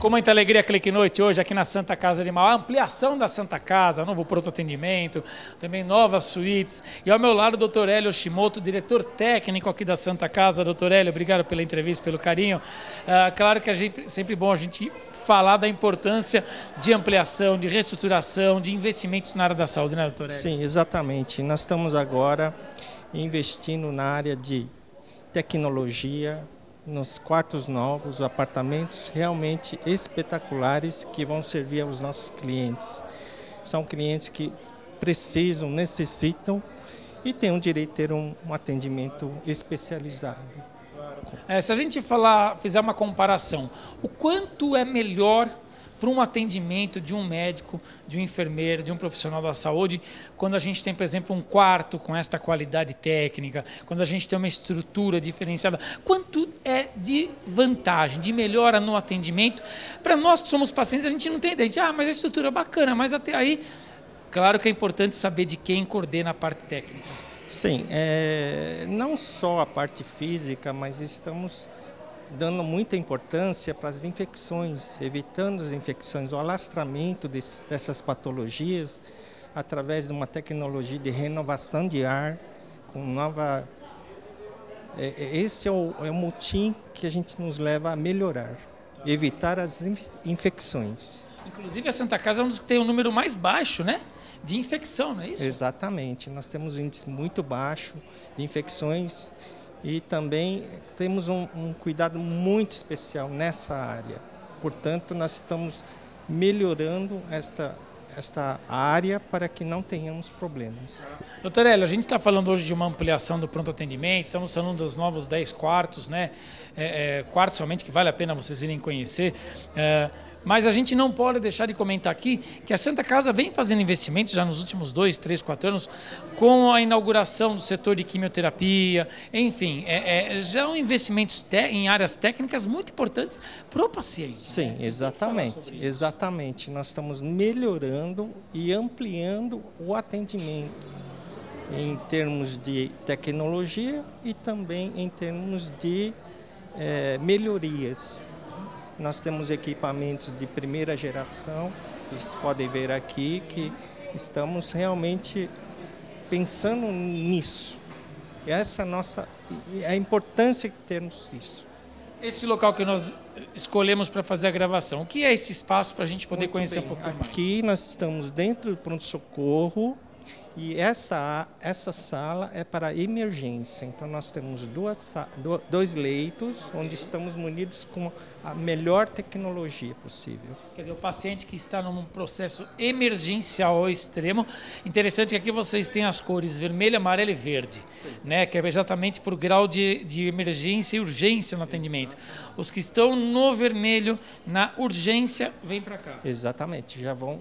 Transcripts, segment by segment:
Com muita alegria, Clique Noite hoje aqui na Santa Casa de Mauá, ampliação da Santa Casa, novo pronto atendimento, também novas suítes. E ao meu lado, o Dr. Hélio Yoshimoto, diretor técnico aqui da Santa Casa. Dr. Hélio, obrigado pela entrevista, pelo carinho. Claro que sempre bom a gente falar da importância de ampliação, de reestruturação, de investimentos na área da saúde, né, doutor Hélio? Sim, exatamente. Nós estamos agora investindo na área de tecnologia, nos quartos novos, apartamentos realmente espetaculares que vão servir aos nossos clientes. São clientes que precisam, necessitam e têm o direito de ter um atendimento especializado. Se a gente fizer uma comparação, o quanto é melhor para um atendimento de um médico, de um enfermeiro, de um profissional da saúde, quando a gente tem, por exemplo, um quarto com esta qualidade técnica, quando a gente tem uma estrutura diferenciada, quanto é de vantagem, de melhora no atendimento? Para nós que somos pacientes, a gente não tem ideia, mas a estrutura é bacana, mas até aí, claro que é importante saber de quem coordena a parte técnica. Sim, não só a parte física, mas estamos dando muita importância para as infecções, evitando as infecções, o alastramento dessas patologias através de uma tecnologia de renovação de ar, com nova... Esse é o motim que a gente nos leva a melhorar, evitar as infecções. Inclusive a Santa Casa é um dos que tem um número mais baixo, né? De infecção, não é isso? Exatamente, nós temos um índice muito baixo de infecções. E também temos um cuidado muito especial nessa área. Portanto, nós estamos melhorando esta área para que não tenhamos problemas. Doutor Hélio, a gente está falando hoje de uma ampliação do pronto atendimento, estamos falando dos novos 10 quartos, né? Quartos somente que vale a pena vocês irem conhecer. Mas a gente não pode deixar de comentar aqui que a Santa Casa vem fazendo investimentos já nos últimos 2, 3, 4 anos com a inauguração do setor de quimioterapia, enfim, já são investimentos em áreas técnicas muito importantes para o paciente. Sim, exatamente. Nós estamos melhorando e ampliando o atendimento em termos de tecnologia e também em termos de melhorias. Nós temos equipamentos de primeira geração, vocês podem ver aqui que estamos realmente pensando nisso. Essa é a importância de termos isso. Esse local que nós escolhemos para fazer a gravação, o que é esse espaço para a gente poder conhecer um pouco mais? Aqui nós estamos dentro do pronto-socorro e essa sala é para emergência. Então nós temos dois leitos onde estamos munidos com a melhor tecnologia possível. Quer dizer, o paciente que está num processo emergencial ao extremo. Interessante que aqui vocês têm as cores vermelho, amarelo e verde, né? Que é exatamente por grau de emergência e urgência no atendimento. Os que estão no vermelho, na urgência, vêm para cá. Exatamente,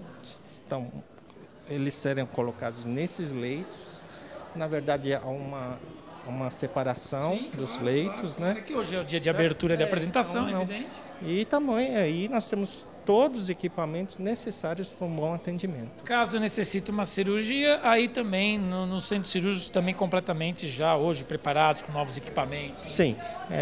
eles serão colocados nesses leitos. Na verdade, há uma separação dos leitos, né? Que hoje é o dia de abertura de apresentação, evidente. E também aí nós temos todos os equipamentos necessários para um bom atendimento. Caso necessite uma cirurgia, aí também no centro cirúrgico também completamente já hoje preparados com novos equipamentos. Sim,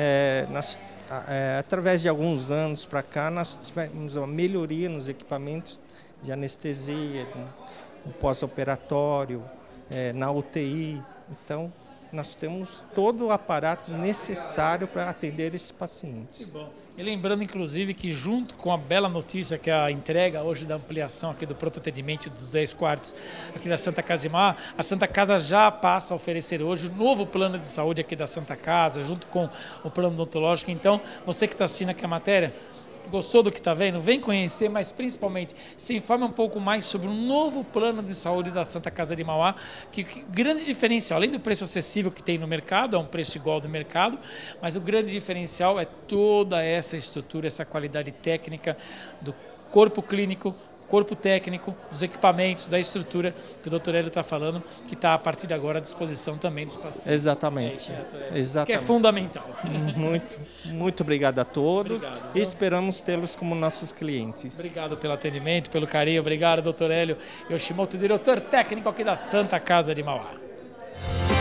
através de alguns anos para cá nós tivemos uma melhoria nos equipamentos de anestesia, no pós-operatório, na UTI. Então, nós temos todo o aparato necessário para atender esses pacientes. Que bom. E lembrando, inclusive, que junto com a bela notícia que é a entrega hoje da ampliação aqui do pronto atendimento dos 10 quartos aqui da Santa Casa de Mauá, a Santa Casa já passa a oferecer hoje o novo plano de saúde aqui da Santa Casa, junto com o plano odontológico. Então, você que está assistindo aqui a matéria, gostou do que está vendo? Vem conhecer, mas principalmente se informe um pouco mais sobre um novo plano de saúde da Santa Casa de Mauá, que grande diferencial, além do preço acessível que tem no mercado, é um preço igual do mercado, mas o grande diferencial é toda essa estrutura, essa qualidade técnica do corpo clínico, corpo técnico, dos equipamentos, da estrutura que o Dr. Hélio está falando, que está a partir de agora à disposição também dos pacientes. Exatamente. Que é fundamental. Muito obrigado a todos. Obrigado, e esperamos tê-los como nossos clientes. Obrigado pelo atendimento, pelo carinho. Obrigado, Dr. Hélio Yoshimoto, diretor técnico aqui da Santa Casa de Mauá.